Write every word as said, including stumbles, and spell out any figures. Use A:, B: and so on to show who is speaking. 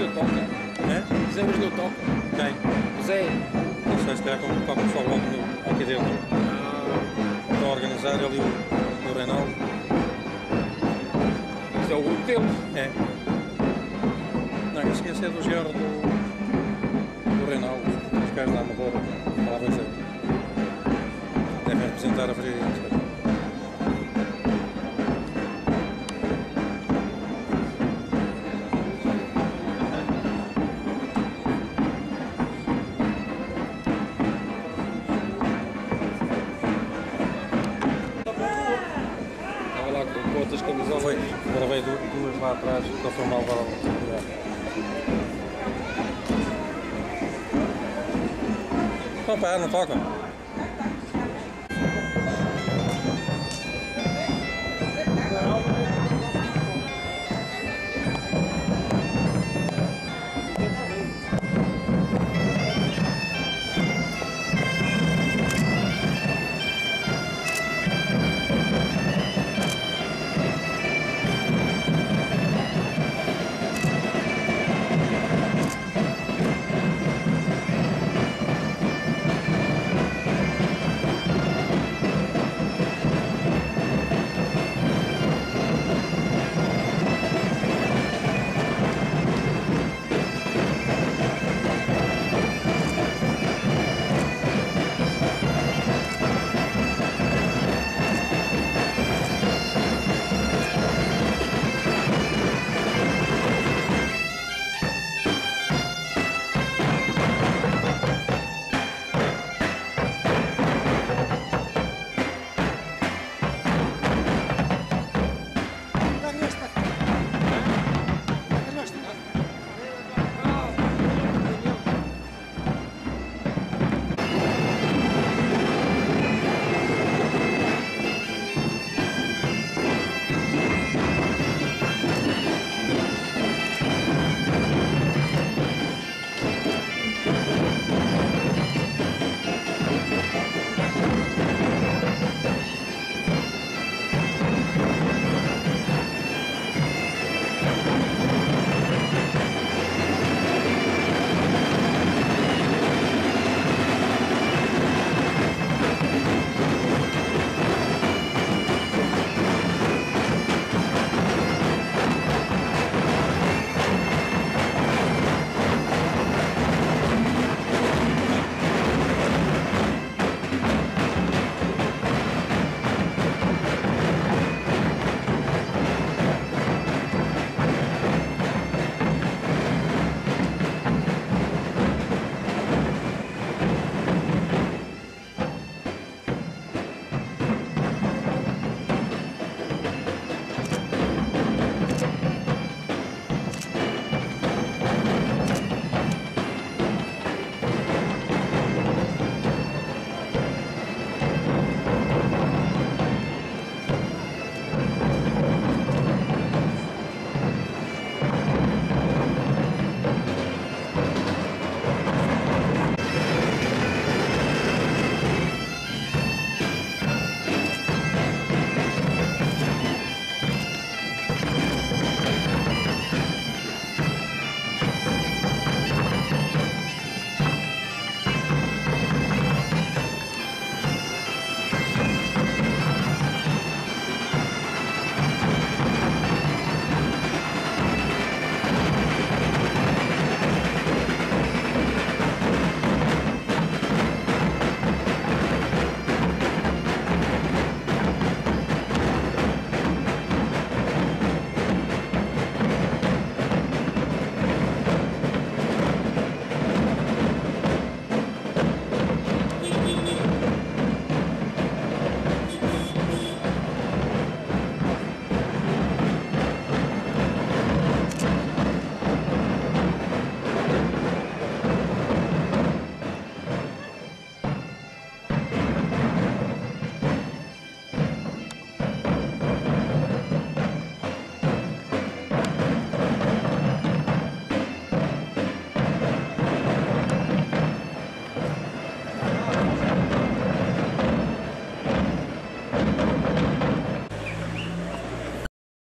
A: Virgílio toca.
B: É?
A: Zé Virgílio toca.
B: Quem?
A: Zé.
B: Não sei, se calhar como toca o pessoal logo no, aqui dentro.
A: Ah,
B: Estão a organizar ali o, o Reinaldo.
A: isso é o grupo deles.
B: É. Não, esse, esse é do genro do, do Reinaldo. Os gajos da Amadora. Falavam isso aí. Devem representar a Friaria, não sei.
A: Estava lá com outras camisolas.
B: Foi. Agora veio du- duas lá atrás, que foi mal para Então pá, não tocam.